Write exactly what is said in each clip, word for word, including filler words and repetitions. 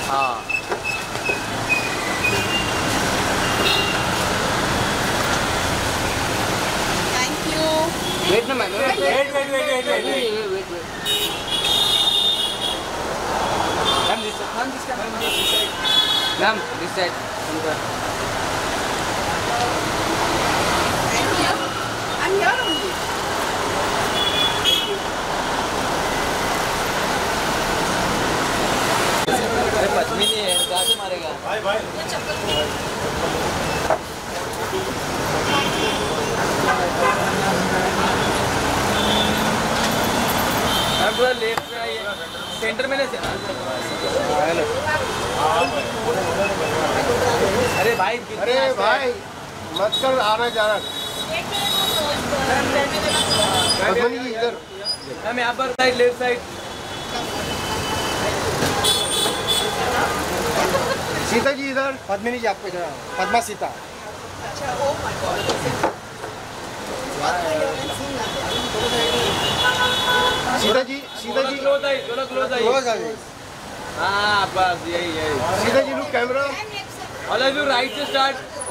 हाँ thank you. Wait ना ma'am, wait wait wait wait wait wait wait wait ma'am this ma'am this ma'am this side ma'am this side. Thank you. I am here only. अरे पद्मिनी है, कहाँ से मारेगा? भाई भाई ma'am थोड़ा लेफ्ट में आइए, सेंटर में नहीं। अरे भाई अरे भाई मत कर, आना जाना। पद्मनी जी इधर। मैम यहाँ पर side, left side. Sita ji इधर। पद्मिनी जी आपको इधर, पद्मा सीता। अच्छा, oh my god. Sita ji, Sita ji close आई, थोड़ा क्लोज आई। क्लोज आ गई। हाँ बस यही यही। Sita ji look camera. All of you right से स्टार्ट।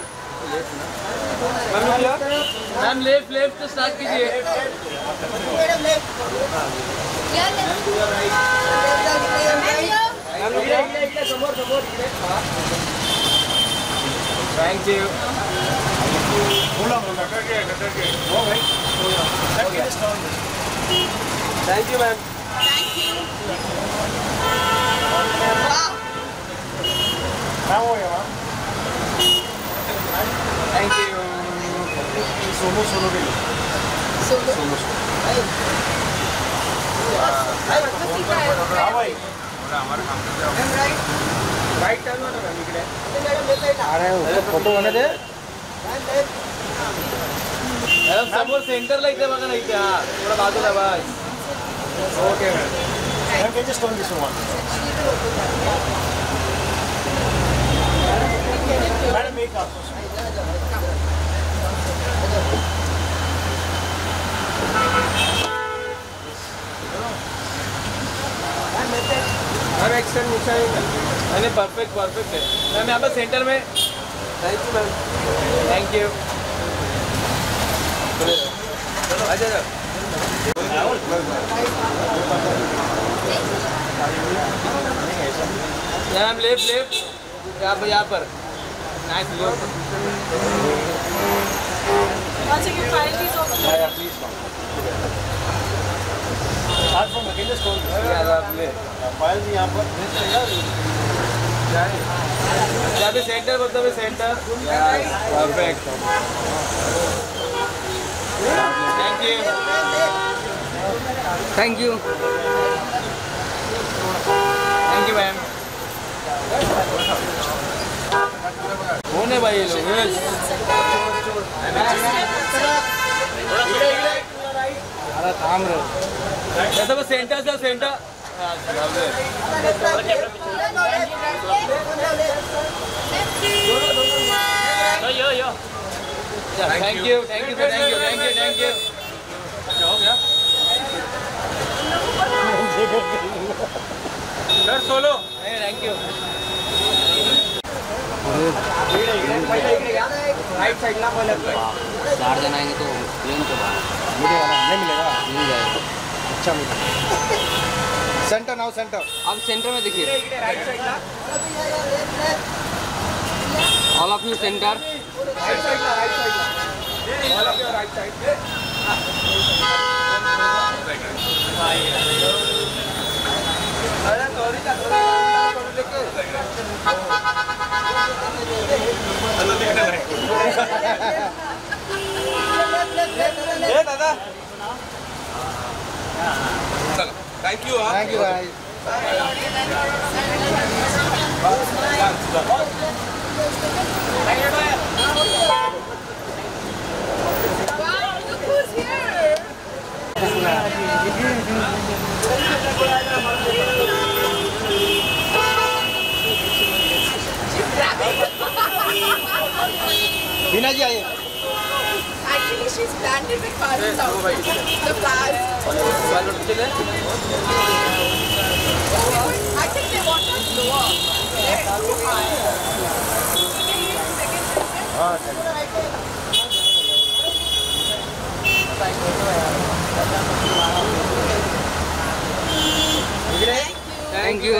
मैम लेफ्ट लेफ्ट से स्टार्ट कीजिए। Thank you. बोला बोला करके करके वो भाई thank you ma'am. Thank you. क्या हो गया ma'am thank you. Solo solo के लिए सोलो। हाँ भाई राइट टर्न होना मैम इकडे। आ रहे हो फोटो होने दे। मॅडम समोर सेंटरला इथे बघा ना, इथे हा थोडा बाजूला बस. Okay madam. मैम कैसे स्टोन दिस वन मैडम एक आप मैम एक्सटेंड नीचे मैंने परफेक्ट परफेक्ट है मैम. यहाँ पर सेंटर में. Thank you ma'am. Thank you. अच्छा सर मैम लेफ्ट लेफ्ट यहाँ पर यहाँ पर नाइस लेफ्ट. आज फोन कैसे स्टोन फाइल भी यहाँ पर यहाँ पे सेंटर बोलते हैं centre. Perfect. Thank you thank you thank you ma'am. कौन है भाई ये लोग? अरे काम रहे ऐसा बस सेंटर से centre. Yo yo thank you thank you thank you thank you thank you. क्या हो गया सर? सोलो नहीं. Thank you. राइट साइड ना बोले चार जन आएंगे तो प्लेन के बाद मिलेगा ना? नहीं मिलेगा. मिल जाएगा. अच्छा मिलेगा. Centre now centre. आप सेंटर में देखिए. राइट साइड ना all of you centre. Right side ना राइट साइड ना all of your right side. अरे थोड़ी का थोड़ा थोड़ा लेके हेलो देखना है ए दादा. चलो थैंक यू. थैंक यू भाई. Wow, look who's here. Beena ji आइए. Actually, she's planted with flowers out. The flowers. I think they want us lower. Thank you.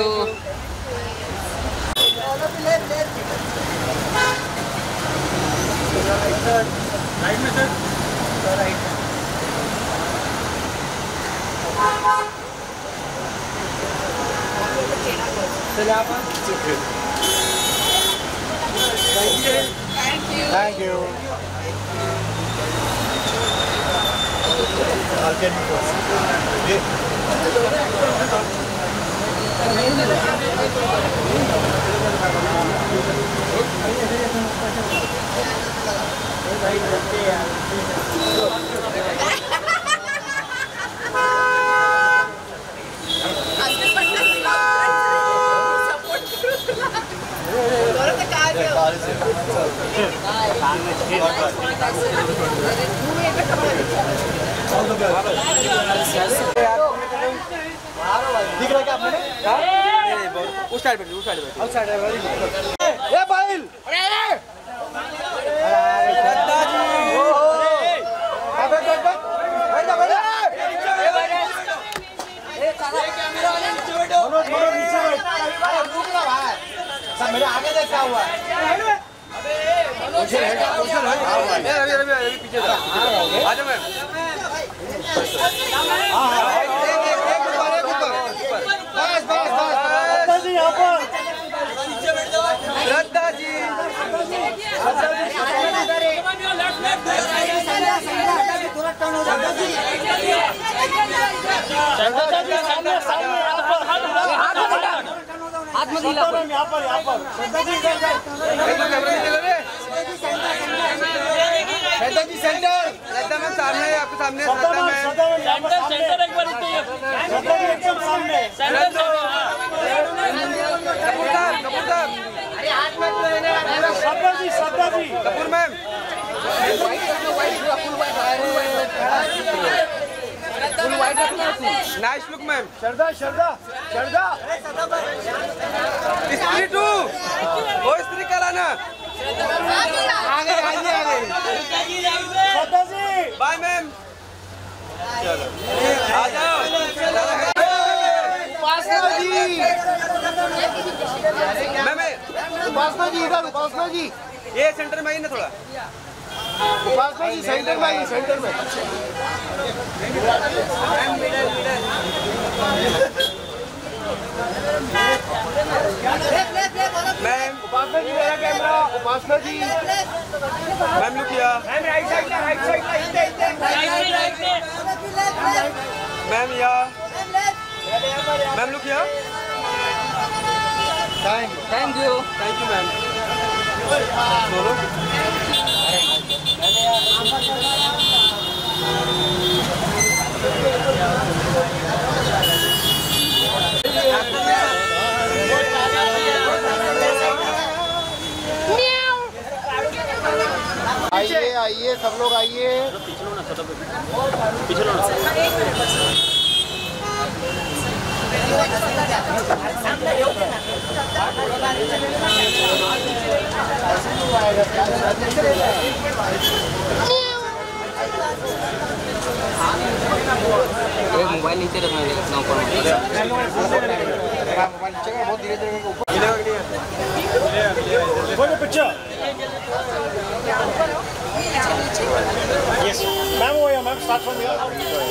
Right में सर, राइट। चलिए आप। Thank you. Thank you. अंदर पटना से support करो तो car में दिख रहा है क्या आपने? उस साइड पे उस साइड पे आउट साइड है। ये बाइल श्रद्धा जी। मनोज मनोज नीचे बैठ। सब मेरे आगे देखा हुआ है। रवि रवि रवि पीछे आ जाओ मैम। हाँ हाँ एक एक एक ऊपर एक ऊपर बस बस बस श्रद्धा जी यहाँ पर। श्रद्धा जी हाथ में दिला यहाँ पर यहाँ पर श्रद्धा जी इधर जाओ। श्रद्धा जी सेंटर। श्रद्धा मैम सामने आपके सामने। Shraddha Shraddha ma'am ma'am Shraddha ma'am यहाँ पर सामने। श्रद्धा जी एकदम सामने। कपूर साहब कपूर साहब Shraddha ji Shraddha ji Kapoor ma'am. Nice look ma'am. Shraddha Shraddha Shraddha Stree two वो स्त्री कराना। आगे आगे आगे श्रद्धा जी। Bye ma'am. चलो आ जाओ। उपासना जी मैम उपासना जी इधर उपासना जी ये सेंटर में आइए ना थोड़ा। उपासना जी सेंटर में आइए सेंटर में। मैम उपासना जी मेरा camera. Upasana ji ma'am look किया। Right side right side ma'am या मैम लुक किया। Thank thank you thank you ma'am. बोलो आइए आइए सब लोग आइए। मोबाइल नीचे रखना है। मोबाइल नीचे बहुत धीरे धीरे ऊपर। Picture Yes, ma'am. Oh yeah, ma'am. Start from here.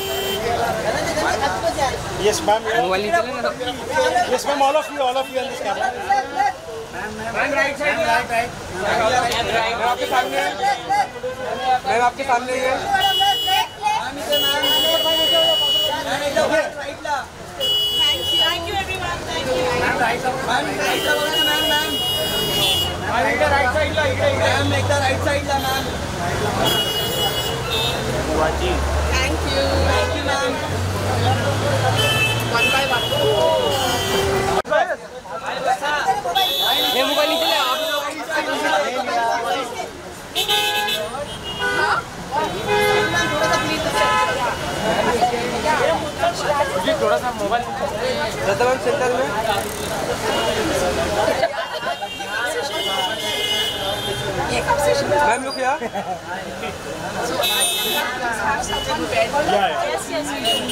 Yes, ma'am. Mobile नीचे लेना। Yes, ma'am. All of you, all of you on this camera. Ma'am, right side. Right, right. Ma'am आपके सामने है। मैम आपके सामने ही है। Thank you everyone. Thank you. Ma'am, right side. Ma'am right ला बघा ना मॅम मॅम इकडे right side ला इकडे इकडे. मॅम एकदा राईट साईडला ma'am Thank you. Thank you ma'am One by one. ये मोबाइल नीचे ले आप। हाँ? थोड़ा सा मोबाइल। श्रद्धा मैम सेंटर में। So I can just have someone bed. Yeah, yeah. Yes, yes, we do.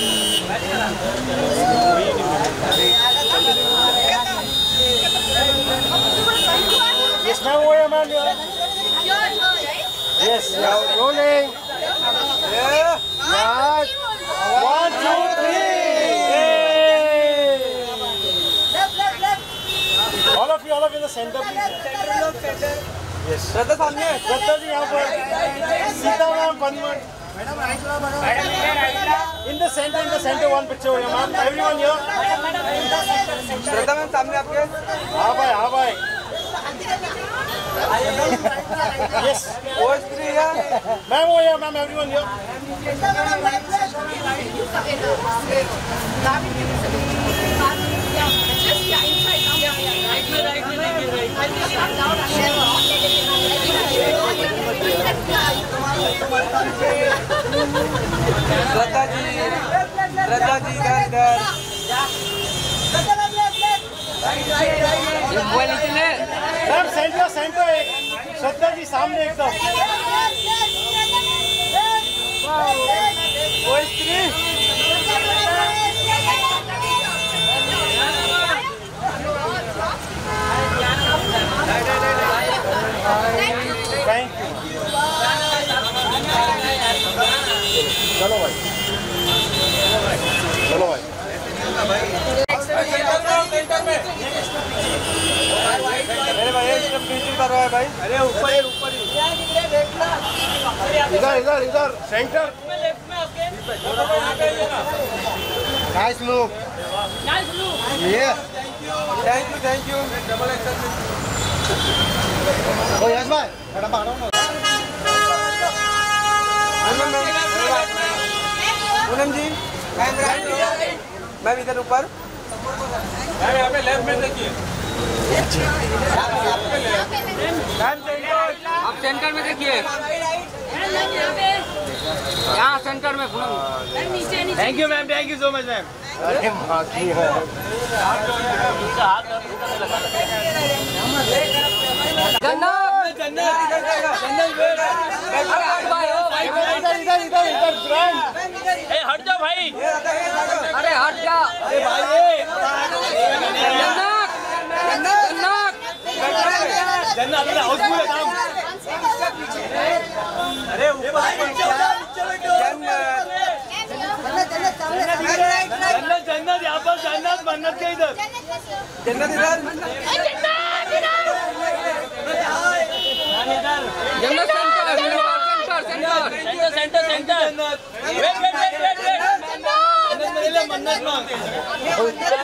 Yes, ma'am. Where am I? You're here, right? Yes. Yeah. Rolling. Yeah. Right. One, two, three. Left, left, left. All of you, all of you in the center, please. Yes. Shraddha सामने श्रद्धा जी यहाँ पर. Sita ma'am, one more. In the center, in the center, one picture here, ma'am. Everyone here. Shraddha ma'am सामने आपके हाँ भाई, हाँ भाई. Yes. Coach three है Ma'am, over here, ma'am. Everyone here. Just yeah, inside now. Yeah, yeah. Right, right, right, right. I'll just shut down and श्रद्धा जी श्रद्धा जी इधर इधर mobile नीचे ले Ma'am, center, center. एक. श्रद्धा जी सामने एकदम. Coach three Thank you. चलो भाई. चलो भाई. मेरे भाई एकदम पीछे कर रहा है भाई अरे ऊपर ही ऊपर ही. इधर इधर इधर centre. Nice look. Nice look. Yeah. Thank you thank you double excel Oh yes भाई. मैडम बाहर आओ. पूनम जी मैम इधर ऊपर मैम यहाँ पे लेफ्ट में देखिए आप सेंटर में देखिए यहाँ सेंटर में Poonam thank you ma'am thank you so much ma'am अरे माँ की है. जन्नत जन्नत इधर इधर इधर इधर ब्रांड. हट जाओ भाई अरे हट जा अरे भाई जन्नत जन्नत जन्नत अरे हाउसफुल है काम अरे ऊपर जन्नत जन्नत यहाँ पर जन्नत मन्नत के इधर जन्नत इधर Jannat centre centre centre centre wait wait wait wait Mannat मेरे लिए मन्नत मांग